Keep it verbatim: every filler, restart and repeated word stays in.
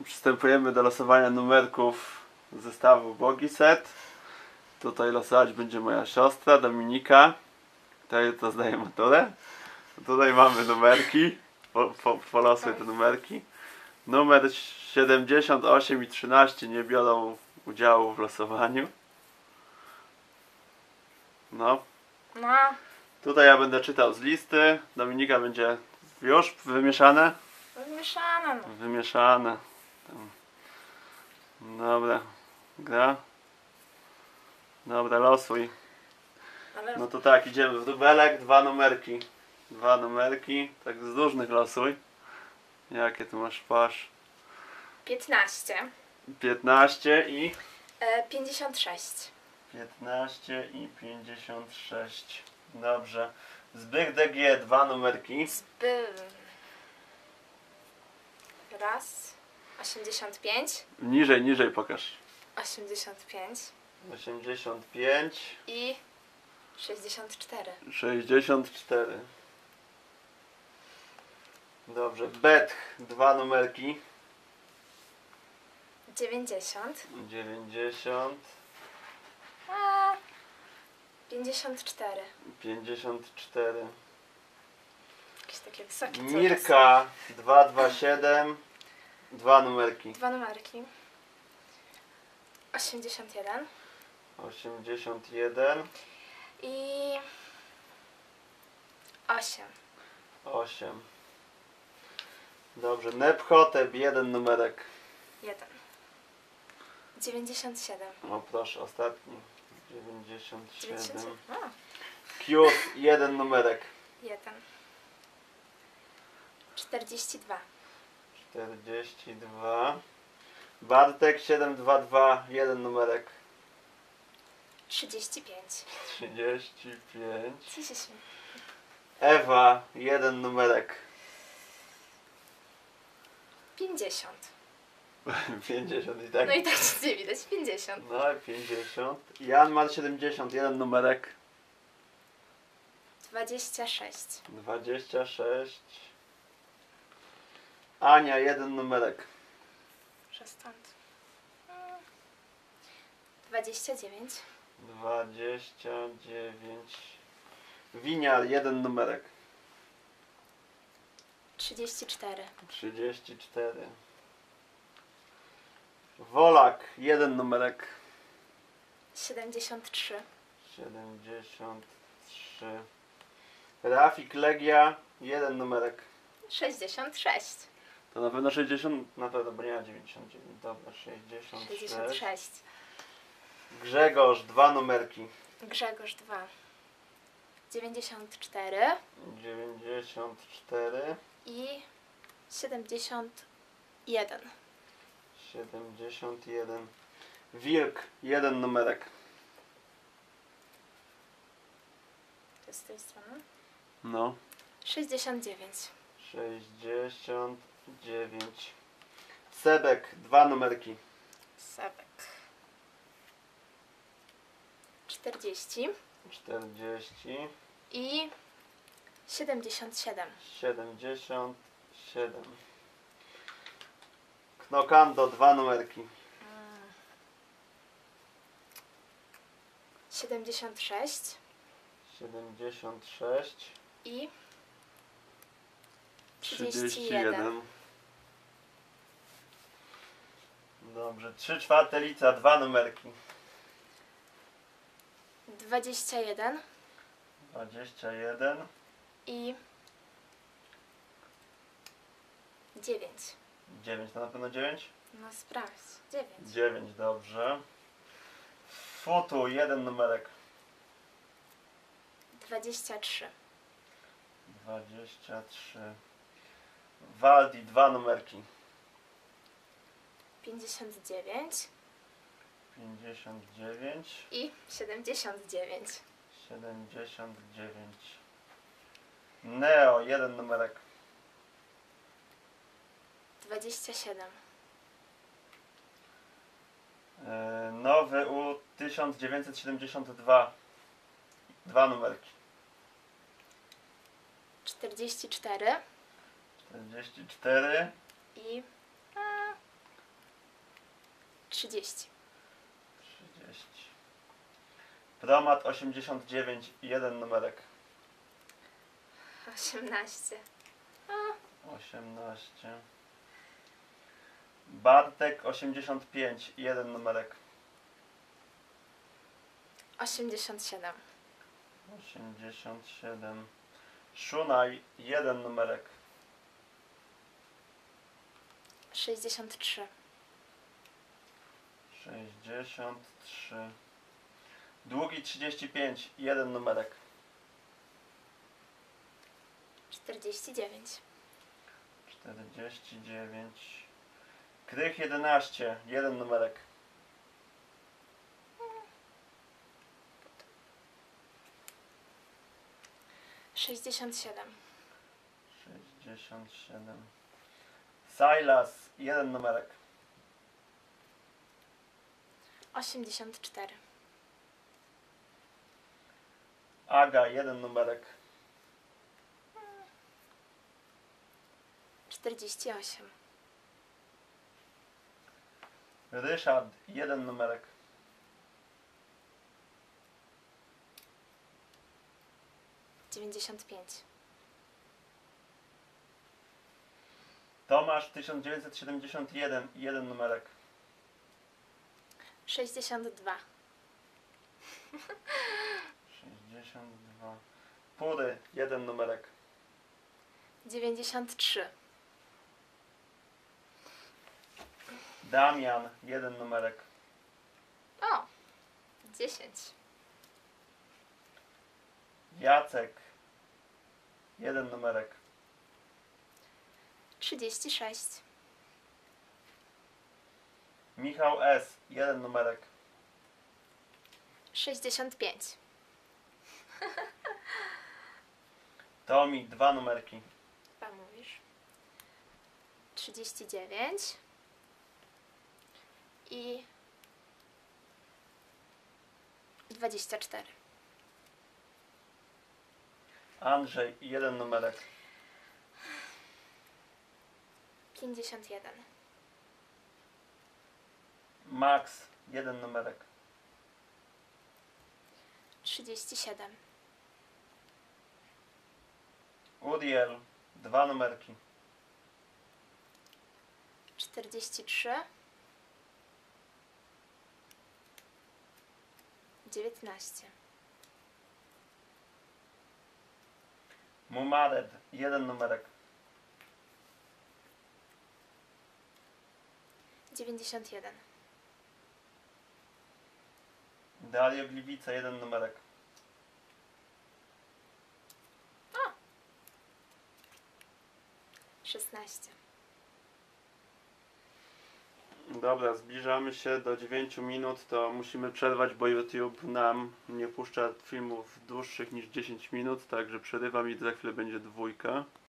Przystępujemy do losowania numerków zestawu Bogiset. Tutaj losować będzie moja siostra Dominika, której to zdaje maturę. Tutaj mamy numerki. Po, po, polosuję te numerki. Numer siedemdziesiąt osiem i trzynaście nie biorą udziału w losowaniu. No. No. Tutaj ja będę czytał z listy. Dominika będzie już wymieszane. Wymieszane no. Wymieszane. Dobra. Gra. Dobra, losuj. Ale No to tak, idziemy w dubelek, dwa numerki. Dwa numerki, tak z różnych losuj. Jakie tu masz pasz? piętnaście. piętnaście i... E, pięćdziesiąt sześć. piętnaście i pięćdziesiąt sześć. Dobrze. Zbyk D G, dwa numerki. Zby... Raz. osiemdziesiąt pięć. Niżej, niżej pokaż. osiemdziesiąt pięć. osiemdziesiąt pięć. I sześćdziesiąt cztery. sześćdziesiąt cztery. Dobrze. Betch, dwa numerki. dziewięćdziesiąt. dziewięćdziesiąt. A, pięćdziesiąt cztery. pięćdziesiąt cztery. Jakieś takie wysokie cały czas. Mirka, dwa dwa siedem. Dwa numerki. Dwa numerki. osiemdziesiąt jeden. osiemdziesiąt jeden. I osiem. osiem. Dobrze. Nephotep, jeden numerek. jeden. dziewięćdziesiąt siedem. O proszę, ostatni. dziewięćdziesiąt dziewięćdziesiąt siedem. siedem. A, Qt, jeden numerek. jeden. czterdzieści dwa. czterdzieści dwa. Bartek, siedem dwa dwa. jeden numerek. trzydzieści pięć. trzydzieści pięć. Co się śmieje? Ewa, jeden numerek. pięćdziesiąt. pięćdziesiąt i tak. No i tak nic nie widać. pięćdziesiąt. No i pięćdziesiąt. Jan ma siedemdziesiąt, jeden numerek. dwadzieścia sześć. dwadzieścia sześć. Ania, jeden numerek. Przestąd. dwadzieścia dziewięć. dwadzieścia dziewięć. Winiar, jeden numerek. trzydzieści cztery. trzydzieści cztery. Wolak, jeden numerek. siedemdziesiąt trzy. siedemdziesiąt trzy. Rafik, Legia, jeden numerek. sześćdziesiąt sześć. To na pewno sześćdziesiąt, na pewno, bo nie ma dziewięćdziesiąt dziewięć. Dobra, sześćdziesiąt sześćdziesiąt sześć. sześć. Grzegorz, dwa numerki. Grzegorz dwa. dziewięćdziesiąt cztery. dziewięćdziesiąt cztery. I siedemdziesiąt jeden. siedemdziesiąt jeden. Wilk, jeden numerek. To jest z tej strony. No. sześćdziesiąt dziewięć. sześćdziesiąt dziewięć. Sebek, dwa numerki. Sebek. czterdzieści. czterdzieści. I siedemdziesiąt siedem. siedemdziesiąt siedem. Knokando, dwa numerki. siedemdziesiąt sześć. siedemdziesiąt sześć. I trzydzieści jeden. Dobrze. trzy czwarte lica, dwa numerki. dwadzieścia jeden. dwadzieścia jeden. I dziewięć. dziewięć, to na pewno dziewięć? No sprawdź. dziewięć. dziewięć, dobrze. Futu, jeden numerek. dwadzieścia trzy. dwadzieścia trzy. Waldi, dwa numerki. pięćdziesiąt dziewięć. pięćdziesiąt dziewięć. I siedemdziesiąt dziewięć. siedemdziesiąt dziewięć. Neo, jeden numerek. dwadzieścia siedem. Yy, nowy U tysiąc dziewięćset siedemdziesiąt dwa. Dwa numerki. czterdzieści cztery. czterdzieści cztery. I a, trzydzieści. trzydzieści. Promat osiemdziesiąt dziewięć, jeden numerek. osiemnaście. osiemnaście. Bartek osiemdziesiąt pięć, jeden numerek. osiemdziesiąt siedem. osiemdziesiąt siedem. Szunaj, jeden numerek. sześćdziesiąt trzy. sześćdziesiąt trzy. Długi trzydzieści pięć, jeden numerek. czterdzieści dziewięć. czterdzieści dziewięć. Krych jedenaście, jeden numerek. sześćdziesiąt siedem. sześćdziesiąt siedem. Silas, jeden numerek. osiemdziesiąt cztery. Aga, jeden numerek. czterdzieści osiem. Ryszard, jeden numerek. dziewięćdziesiąt pięć. Tomasz, tysiąc dziewięćset siedemdziesiąt jeden, jeden numerek. sześćdziesiąt dwa. sześćdziesiąt dwa. Pury, jeden numerek. dziewięćdziesiąt trzy. Damian, jeden numerek. O! dziesięć. Jacek, jeden numerek. trzydzieści sześć. Michał S, jeden numerek. sześćdziesiąt pięć. Tomi, dwa numerki. Dwa mówisz. trzydzieści dziewięć. I dwadzieścia cztery. Andrzej, jeden numerek. pięćdziesiąt jeden. Max, jeden numerek. trzydzieści siedem. Uriel, dwa numerki. czterdzieści trzy. dziewiętnaście. Mumared, jeden numerek. dziewięćdziesiąt jeden. Dario Gliwice, jeden numerek. szesnaście. Dobra, zbliżamy się do dziewięciu minut, to musimy przerwać, bo YouTube nam nie puszcza filmów dłuższych niż dziesięć minut, także przerywam i za chwilę będzie dwójka.